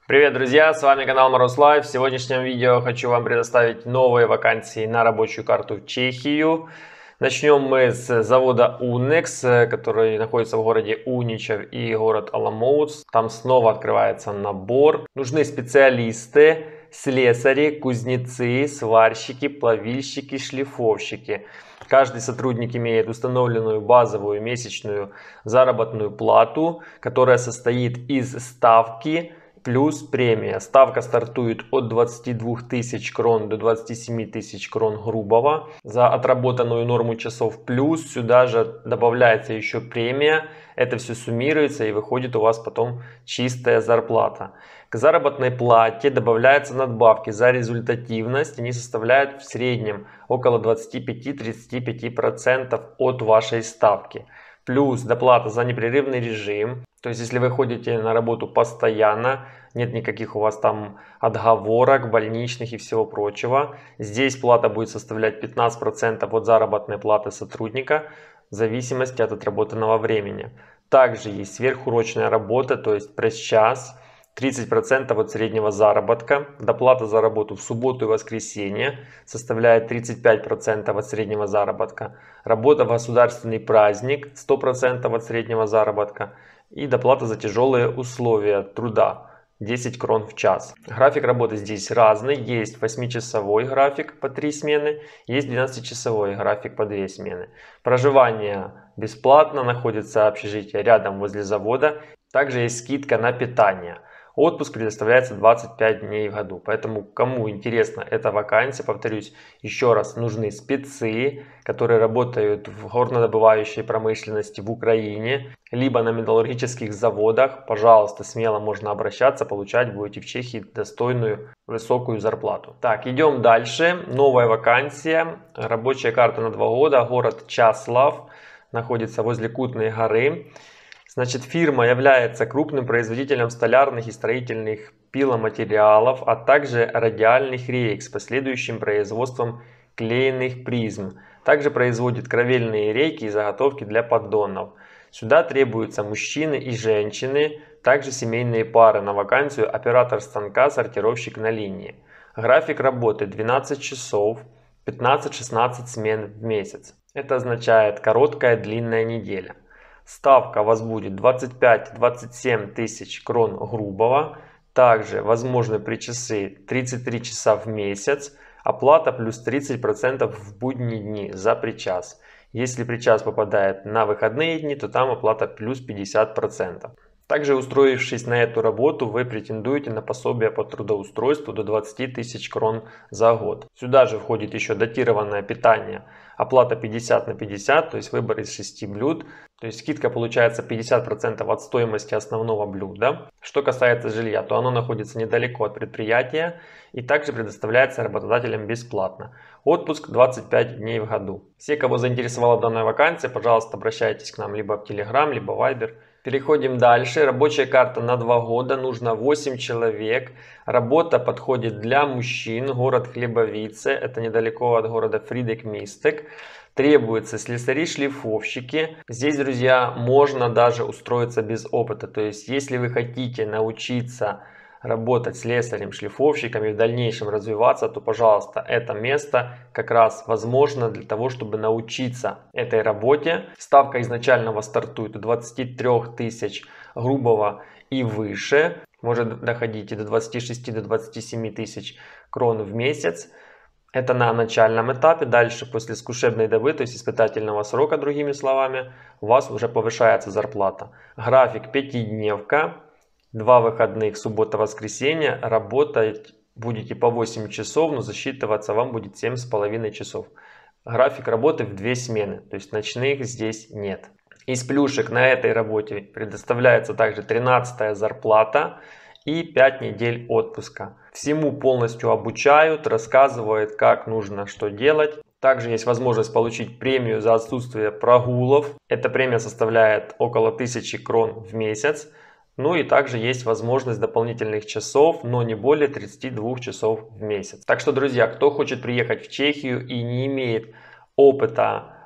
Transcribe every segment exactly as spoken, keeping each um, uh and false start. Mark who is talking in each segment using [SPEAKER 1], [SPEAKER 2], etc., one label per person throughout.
[SPEAKER 1] Привет, друзья! С вами канал Мороз Лайв. В сегодняшнем видео хочу вам предоставить новые вакансии на рабочую карту в Чехию. Начнем мы с завода Унекс, который находится в городе Уничев и город Аламоутс. Там снова открывается набор. Нужны специалисты, слесари, кузнецы, сварщики, плавильщики, шлифовщики. Каждый сотрудник имеет установленную базовую месячную заработную плату, которая состоит из ставки плюс премия. Ставка стартует от двадцати двух тысяч крон до двадцати семи тысяч крон грубого за отработанную норму часов. Плюс сюда же добавляется еще премия. Это все суммируется и выходит у вас потом чистая зарплата. К заработной плате добавляются надбавки за результативность. Они составляют в среднем около двадцати пяти — тридцати пяти процентов от вашей ставки. Плюс доплата за непрерывный режим. То есть, если вы ходите на работу постоянно, нет никаких у вас там отговорок, больничных и всего прочего. Здесь плата будет составлять пятнадцать процентов от заработной платы сотрудника в зависимости от отработанного времени. Также есть сверхурочная работа, то есть пресс-час, тридцать процентов от среднего заработка. Доплата за работу в субботу и воскресенье составляет тридцать пять процентов от среднего заработка. Работа в государственный праздник сто процентов от среднего заработка. И доплата за тяжелые условия труда десять крон в час. График работы здесь разный. Есть восьмичасовой график по три смены, есть двенадцатичасовой график по две смены. Проживание бесплатно, находится общежитие рядом возле завода. Также есть скидка на питание. Отпуск предоставляется двадцать пять дней в году. Поэтому, кому интересна эта вакансия, повторюсь еще раз, нужны спецы, которые работают в горнодобывающей промышленности в Украине, либо на металлургических заводах. Пожалуйста, смело можно обращаться, получать будете в Чехии достойную высокую зарплату. Так, идем дальше. Новая вакансия. Рабочая карта на два года. Город Часлав. Находится возле Кутной горы. Значит, фирма является крупным производителем столярных и строительных пиломатериалов, а также радиальных рейк с последующим производством клееных призм. Также производит кровельные рейки и заготовки для поддонов. Сюда требуются мужчины и женщины, также семейные пары. На вакансию оператор станка, сортировщик на линии. График работы двенадцать часов, пятнадцать-шестнадцать смен в месяц. Это означает короткая длинная неделя. Ставка у вас будет двадцать пять — двадцать семь тысяч крон грубого. Также возможны причасы тридцать три часа в месяц. Оплата плюс тридцать процентов в будние дни за причас. Если причас попадает на выходные дни, то там оплата плюс пятьдесят процентов. Также, устроившись на эту работу, вы претендуете на пособие по трудоустройству до двадцати тысяч крон за год. Сюда же входит еще датированное питание. Оплата пятьдесят на пятьдесят, то есть выбор из шести блюд. То есть скидка получается пятьдесят процентов от стоимости основного блюда. Что касается жилья, то оно находится недалеко от предприятия и также предоставляется работодателям бесплатно. Отпуск двадцать пять дней в году. Все, кого заинтересовала данная вакансия, пожалуйста, обращайтесь к нам либо в Telegram, либо в Viber. Переходим дальше. Рабочая карта на два года. Нужно восемь человек. Работа подходит для мужчин. Город Хлебовице. Это недалеко от города Фридек-Мистек. Требуются слесари-шлифовщики. Здесь, друзья, можно даже устроиться без опыта. То есть, если вы хотите научиться работать слесарем, шлифовщиком и в дальнейшем развиваться, то, пожалуйста, это место как раз возможно для того, чтобы научиться этой работе. Ставка изначально у вас стартует от двадцати трёх тысяч грубого и выше. Может доходить и до двадцати шести — до двадцати семи тысяч крон в месяц. Это на начальном этапе. Дальше, после скушебной добы, то есть испытательного срока, другими словами, у вас уже повышается зарплата. График пятидневка. Два выходных, суббота-воскресенье. Работать будете по восемь часов, но засчитываться вам будет семь с половиной часов. График работы в две смены, то есть ночных здесь нет. Из плюшек на этой работе предоставляется также тринадцатая зарплата и пять недель отпуска. Всему полностью обучают, рассказывают, как нужно что делать. Также есть возможность получить премию за отсутствие прогулов. Эта премия составляет около тысячи крон в месяц. Ну и также есть возможность дополнительных часов, но не более тридцати двух часов в месяц. Так что, друзья, кто хочет приехать в Чехию и не имеет опыта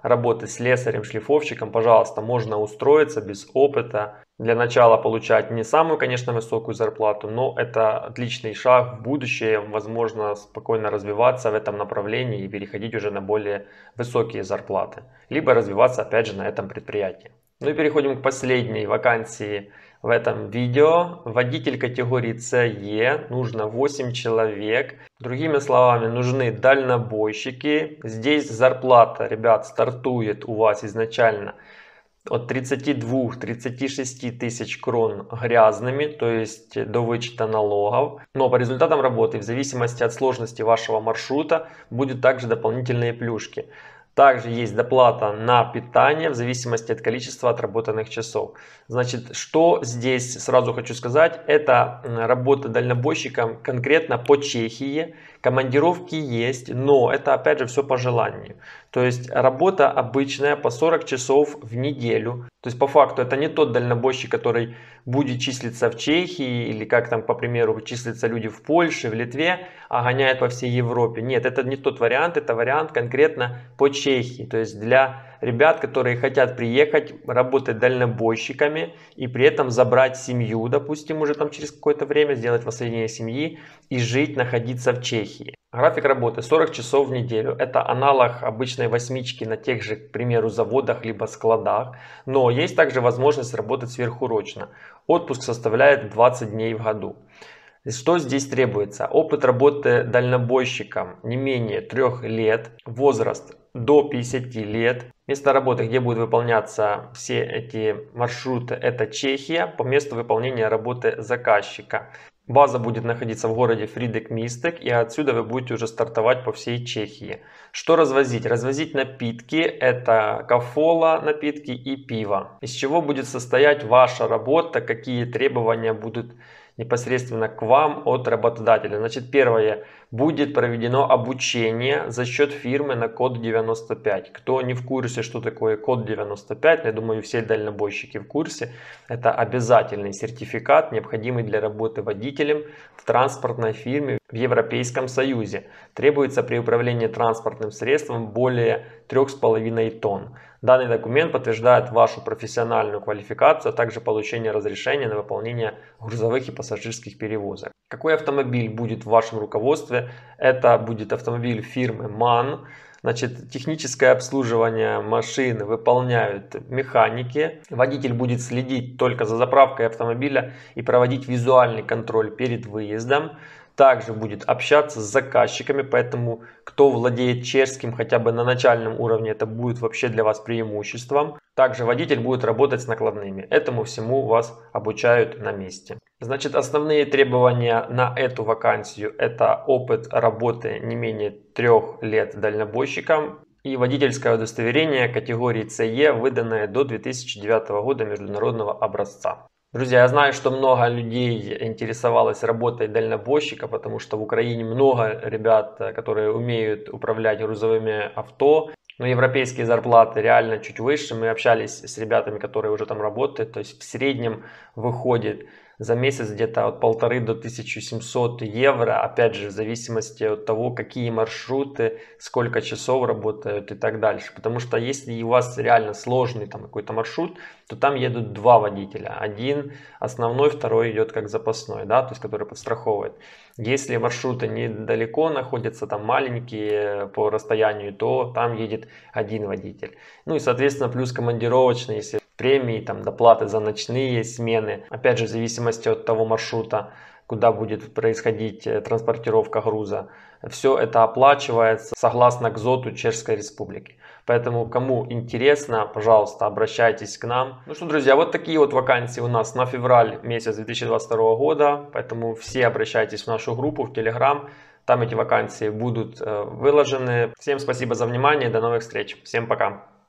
[SPEAKER 1] работы слесарем, шлифовщиком, пожалуйста, можно устроиться без опыта. Для начала получать не самую, конечно, высокую зарплату, но это отличный шаг в будущее. Возможно спокойно развиваться в этом направлении и переходить уже на более высокие зарплаты. Либо развиваться опять же на этом предприятии. Ну и переходим к последней вакансии в этом видео. Водитель категории С Е, нужно восемь человек. Другими словами, нужны дальнобойщики. Здесь зарплата, ребят, стартует у вас изначально от тридцати двух — тридцати шести тысяч крон грязными, то есть до вычета налогов. Но по результатам работы, в зависимости от сложности вашего маршрута, будут также дополнительные плюшки. Также есть доплата на питание в зависимости от количества отработанных часов. Значит, что здесь сразу хочу сказать, это работа дальнобойщиком конкретно по Чехии. Командировки есть, но это опять же все по желанию. То есть работа обычная по сорок часов в неделю. То есть по факту это не тот дальнобойщик, который будет числиться в Чехии или как там, по примеру, числятся люди в Польше, в Литве, а гоняет по всей Европе. Нет, это не тот вариант, это вариант конкретно по Чехии. То есть для ребят, которые хотят приехать, работать дальнобойщиками и при этом забрать семью, допустим, уже там через какое-то время, сделать воссоединение семьи и жить, находиться в Чехии. График работы сорок часов в неделю. Это аналог обычной восьмички на тех же, к примеру, заводах либо складах. Но есть также возможность работать сверхурочно. Отпуск составляет двадцать дней в году. Что здесь требуется? Опыт работы дальнобойщиком не менее трех лет, возраст до пятидесяти лет. Место работы, где будут выполняться все эти маршруты, это Чехия, по месту выполнения работы заказчика. База будет находиться в городе Фридек-Мистек, и отсюда вы будете уже стартовать по всей Чехии. Что развозить? Развозить напитки, это кофола напитки и пиво. Из чего будет состоять ваша работа, какие требования будут непосредственно к вам от работодателя. Значит, первое, будет проведено обучение за счет фирмы на код девяносто пять. Кто не в курсе, что такое код девяносто пять, я думаю, все дальнобойщики в курсе. Это обязательный сертификат, необходимый для работы водителем в транспортной фирме в Европейском Союзе. Требуется при управлении транспортным средством более трёх с половиной тонн. Данный документ подтверждает вашу профессиональную квалификацию, а также получение разрешения на выполнение грузовых и пассажирских перевозок. Какой автомобиль будет в вашем руководстве? Это будет автомобиль фирмы МАН. Значит, техническое обслуживание машины выполняют механики. Водитель будет следить только за заправкой автомобиля и проводить визуальный контроль перед выездом. Также будет общаться с заказчиками, поэтому кто владеет чешским хотя бы на начальном уровне, это будет вообще для вас преимуществом. Также водитель будет работать с накладными. Этому всему вас обучают на месте. Значит, основные требования на эту вакансию — это опыт работы не менее трех лет дальнобойщиком и водительское удостоверение категории С Е, выданное до две тысячи девятого года международного образца. Друзья, я знаю, что много людей интересовалось работой дальнобойщика, потому что в Украине много ребят, которые умеют управлять грузовыми авто. Но европейские зарплаты реально чуть выше. Мы общались с ребятами, которые уже там работают. То есть в среднем выходит за месяц где-то от полторы до тысячи семисот евро. Опять же, в зависимости от того, какие маршруты, сколько часов работают и так дальше. Потому что если у вас реально сложный там какой-то маршрут, то там едут два водителя. Один основной, второй идет как запасной, да, то есть который подстраховывает. Если маршруты недалеко находятся, там маленькие по расстоянию, то там едет один водитель. Ну и соответственно плюс командировочные, если премии, там доплаты за ночные смены. Опять же, в зависимости от того маршрута, куда будет происходить транспортировка груза. Все это оплачивается согласно КЗОТу Чешской Республики. Поэтому, кому интересно, пожалуйста, обращайтесь к нам. Ну что, друзья, вот такие вот вакансии у нас на февраль месяц две тысячи двадцать второго года. Поэтому все обращайтесь в нашу группу, в Telegram. Там эти вакансии будут выложены. Всем спасибо за внимание. До новых встреч. Всем пока.